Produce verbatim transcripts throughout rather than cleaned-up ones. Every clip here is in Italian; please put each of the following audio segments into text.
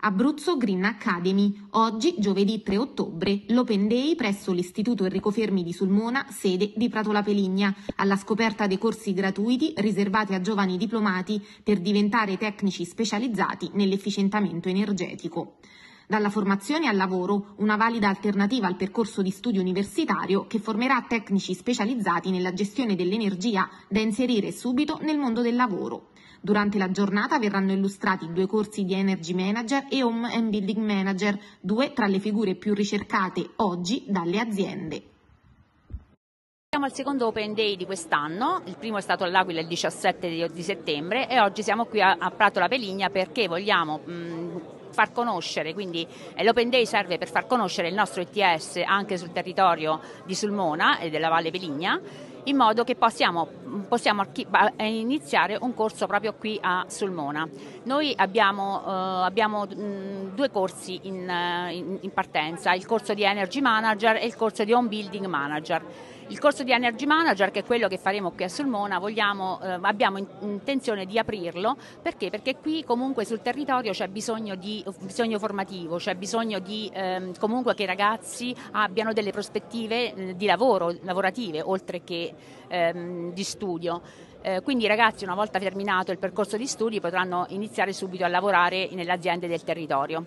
Abruzzo Green Academy. Oggi, giovedì tre ottobre, l'Open Day presso l'Istituto Enrico Fermi di Sulmona, sede di Prato La Peligna, alla scoperta dei corsi gratuiti riservati a giovani diplomati per diventare tecnici specializzati nell'efficientamento energetico. Dalla formazione al lavoro, una valida alternativa al percorso di studio universitario che formerà tecnici specializzati nella gestione dell'energia da inserire subito nel mondo del lavoro. Durante la giornata verranno illustrati due corsi di Energy Manager e Home and Building Manager, due tra le figure più ricercate oggi dalle aziende. Siamo al secondo Open Day di quest'anno, il primo è stato all'Aquila il diciassette di settembre e oggi siamo qui a, a Prato La Peligna perché vogliamo mh, far conoscere, quindi eh, l'Open Day serve per far conoscere il nostro E T S anche sul territorio di Sulmona e della Valle Peligna, in modo che possiamo, possiamo iniziare un corso proprio qui a Sulmona. Noi abbiamo, eh, abbiamo mh, due corsi in, in, in partenza, il corso di Energy Manager e il corso di Home Building Manager. Il corso di Energy Manager, che è quello che faremo qui a Sulmona, vogliamo, eh, abbiamo in, intenzione di aprirlo perché? Perché qui comunque sul territorio c'è bisogno di bisogno formativo, c'è bisogno di ehm, comunque che i ragazzi abbiano delle prospettive eh, di lavoro, lavorative, oltre che ehm, di studio. Eh, quindi i ragazzi, una volta terminato il percorso di studi, potranno iniziare subito a lavorare nelle aziende del territorio.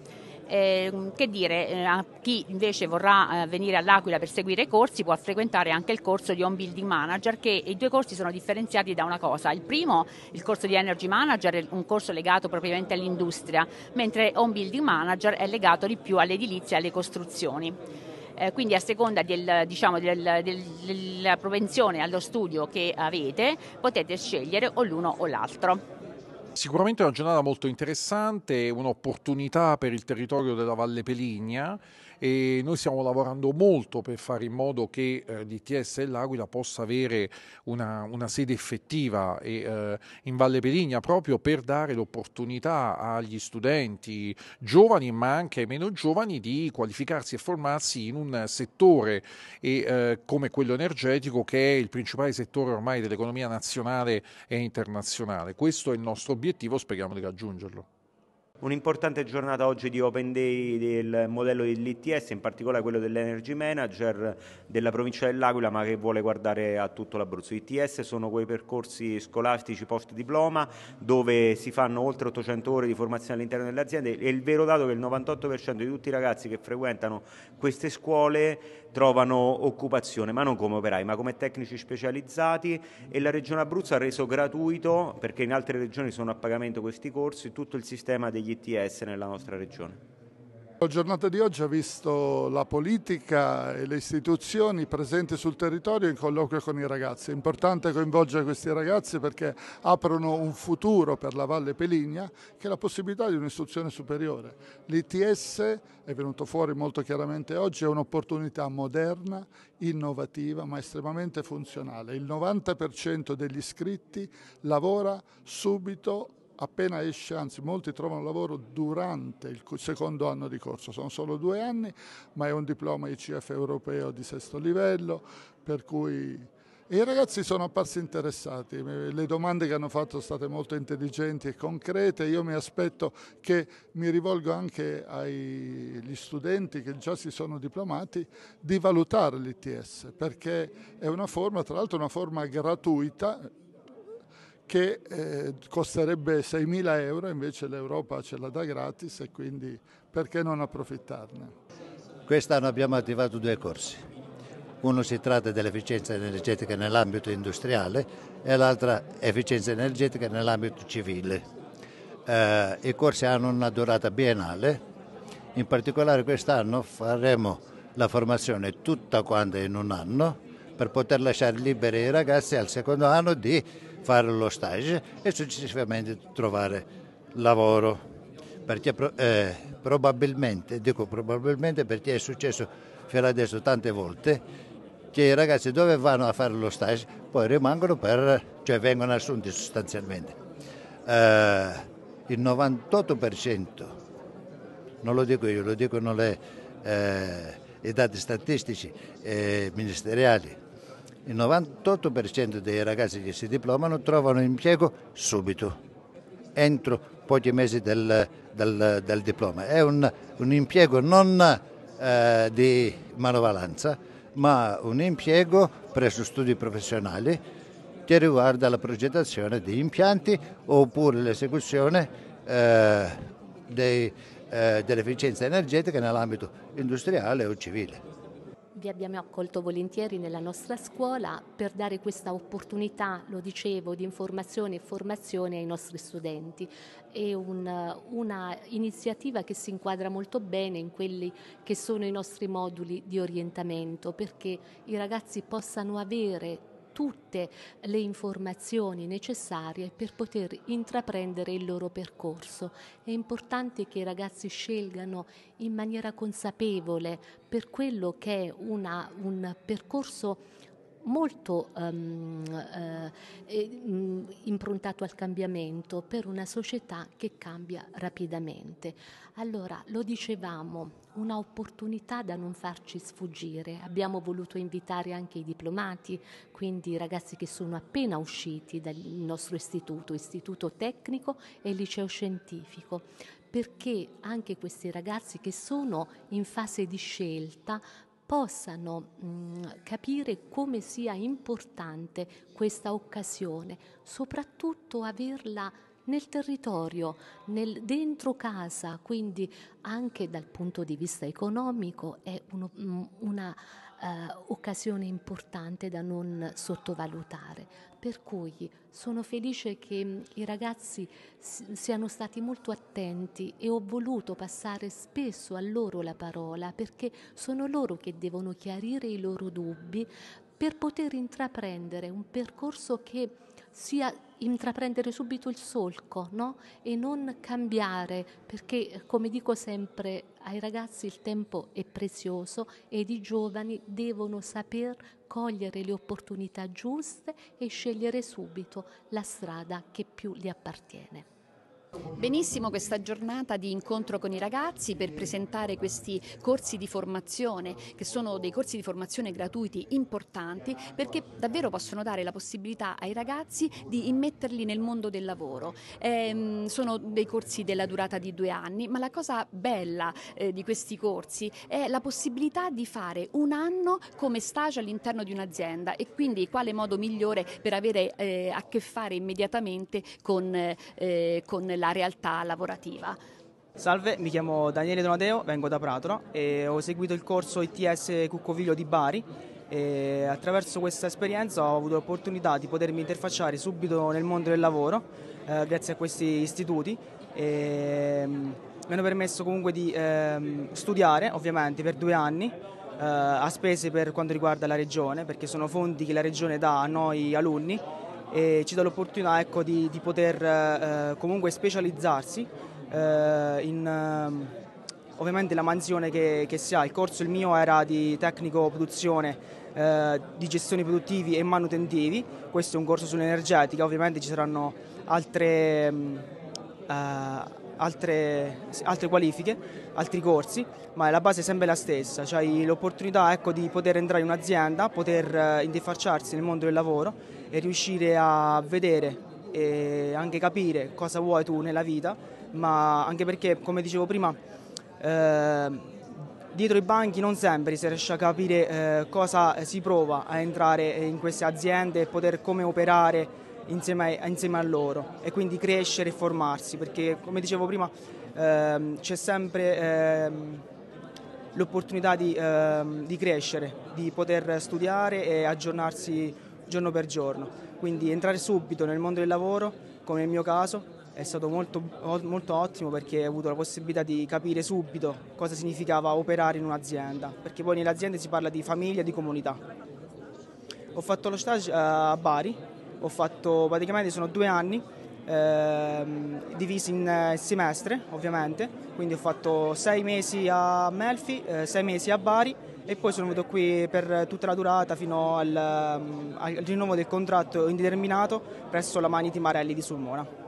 Eh, che dire, eh, a chi invece vorrà eh, venire all'Aquila per seguire i corsi può frequentare anche il corso di Home Building Manager, che i due corsi sono differenziati da una cosa: il primo, il corso di Energy Manager, è un corso legato propriamente all'industria, mentre Home Building Manager è legato di più all'edilizia e alle costruzioni. Eh, quindi a seconda del, diciamo, del, del, della propensione allo studio che avete potete scegliere o l'uno o l'altro. Sicuramente è una giornata molto interessante, un'opportunità per il territorio della Valle Peligna e noi stiamo lavorando molto per fare in modo che eh, l'I T S dell'Aquila possa avere una, una sede effettiva e, eh, in Valle Peligna, proprio per dare l'opportunità agli studenti giovani ma anche ai meno giovani di qualificarsi e formarsi in un settore e, eh, come quello energetico, che è il principale settore ormai dell'economia nazionale e internazionale. Questo è il nostro obiettivo, speriamo di raggiungerlo. Un'importante giornata oggi di Open Day del modello dell'I T S, in particolare quello dell'Energy Manager della provincia dell'Aquila, ma che vuole guardare a tutto l'Abruzzo. I T S sono quei percorsi scolastici post diploma dove si fanno oltre ottocento ore di formazione all'interno delle aziende e il vero dato è che il novantotto per cento di tutti i ragazzi che frequentano queste scuole trovano occupazione, ma non come operai, ma come tecnici specializzati, e la Regione Abruzzo ha reso gratuito, perché in altre regioni sono a pagamento questi corsi, tutto il sistema degli I T S nella nostra regione. La giornata di oggi ha visto la politica e le istituzioni presenti sul territorio in colloquio con i ragazzi. È importante coinvolgere questi ragazzi perché aprono un futuro per la Valle Peligna, che è la possibilità di un'istruzione superiore. L'I T S, è venuto fuori molto chiaramente oggi, è un'opportunità moderna, innovativa ma estremamente funzionale. Il novanta per cento degli iscritti lavora subito appena esce, anzi molti trovano lavoro durante il secondo anno di corso. Sono solo due anni, ma è un diploma I C F europeo di sesto livello, per cui e i ragazzi sono apparsi interessati. Le domande che hanno fatto sono state molto intelligenti e concrete. Io mi aspetto, che mi rivolgo anche agli studenti che già si sono diplomati, di valutare l'I T S, perché è una forma, tra l'altro una forma gratuita, che eh, costerebbe seimila euro, invece l'Europa ce la dà gratis e quindi perché non approfittarne? Quest'anno abbiamo attivato due corsi. Uno si tratta dell'efficienza energetica nell'ambito industriale e l'altra efficienza energetica nell'ambito civile. Eh, I corsi hanno una durata biennale, in particolare quest'anno faremo la formazione tutta quanta in un anno per poter lasciare liberi i ragazzi al secondo anno di fare lo stage e successivamente trovare lavoro, perché eh, probabilmente, dico probabilmente perché è successo fino adesso tante volte che i ragazzi dove vanno a fare lo stage poi rimangono per, cioè vengono assunti sostanzialmente. Eh, il novantotto per cento, non lo dico io, lo dicono le, eh, i dati statistici eh, ministeriali, il novantotto per cento dei ragazzi che si diplomano trovano impiego subito entro pochi mesi del, del, del diploma. È un, un impiego non eh, di manovalanza, ma un impiego presso studi professionali che riguarda la progettazione di impianti oppure l'esecuzione eh, dei, eh, dell'efficienza energetica nell'ambito industriale o civile. Vi abbiamo accolto volentieri nella nostra scuola per dare questa opportunità, lo dicevo, di informazione e formazione ai nostri studenti. È un, una iniziativa che si inquadra molto bene in quelli che sono i nostri moduli di orientamento, perché i ragazzi possano avere tutte le informazioni necessarie per poter intraprendere il loro percorso. È importante che i ragazzi scelgano in maniera consapevole per quello che è una, un percorso molto um, uh, improntato al cambiamento per una società che cambia rapidamente. Allora, lo dicevamo, una opportunità da non farci sfuggire. Abbiamo voluto invitare anche i diplomati, quindi i ragazzi che sono appena usciti dal nostro istituto, istituto tecnico e liceo scientifico, perché anche questi ragazzi che sono in fase di scelta possano mh, capire come sia importante questa occasione, soprattutto averla nel territorio, nel, dentro casa, quindi anche dal punto di vista economico è uno, una uh, occasione importante da non sottovalutare. Per cui sono felice che i ragazzi siano stati molto attenti e ho voluto passare spesso a loro la parola, perché sono loro che devono chiarire i loro dubbi per poter intraprendere un percorso che sia intraprendere subito il solco, no? E non cambiare, perché come dico sempre ai ragazzi il tempo è prezioso ed i giovani devono saper cogliere le opportunità giuste e scegliere subito la strada che più gli appartiene. Benissimo questa giornata di incontro con i ragazzi per presentare questi corsi di formazione, che sono dei corsi di formazione gratuiti importanti, perché davvero possono dare la possibilità ai ragazzi di immetterli nel mondo del lavoro. Eh, sono dei corsi della durata di due anni, ma la cosa bella eh, di questi corsi è la possibilità di fare un anno come stage all'interno di un'azienda, e quindi quale modo migliore per avere eh, a che fare immediatamente con, eh, con la realtà lavorativa. Salve, mi chiamo Daniele Donateo, vengo da Pratola e ho seguito il corso I T S Cuccovillo di Bari e attraverso questa esperienza ho avuto l'opportunità di potermi interfacciare subito nel mondo del lavoro eh, grazie a questi istituti e um, mi hanno permesso comunque di eh, studiare ovviamente per due anni eh, a spese per quanto riguarda la regione, perché sono fondi che la regione dà a noi alunni e ci dà l'opportunità, ecco, di, di poter eh, comunque specializzarsi eh, in eh, ovviamente la mansione che, che si ha. Il corso il mio era di tecnico produzione eh, di gestioni produttivi e manutentivi. Questo è un corso sull'energetica, ovviamente ci saranno altre, eh, altre, altre qualifiche, altri corsi, ma la base è sempre la stessa. C'hai l'opportunità, ecco, di poter entrare in un'azienda, poter eh, interfacciarsi nel mondo del lavoro e riuscire a vedere e anche capire cosa vuoi tu nella vita, ma anche perché, come dicevo prima, eh, dietro i banchi non sempre si riesce a capire eh, cosa si prova a entrare in queste aziende e poter come operare insieme a, insieme a loro, e quindi crescere e formarsi, perché come dicevo prima eh, c'è sempre eh, l'opportunità di, eh, di crescere, di poter studiare e aggiornarsi giorno per giorno, quindi entrare subito nel mondo del lavoro, come nel mio caso, è stato molto, molto ottimo, perché ho avuto la possibilità di capire subito cosa significava operare in un'azienda, perché poi nelle aziende si parla di famiglia e di comunità. Ho fatto lo stage a Bari, ho fatto praticamente sono due anni eh, divisi in semestre ovviamente, quindi ho fatto sei mesi a Melfi, eh, sei mesi a Bari e poi sono venuto qui per tutta la durata fino al, al rinnovo del contratto indeterminato presso la Maniti Marelli di Sulmona.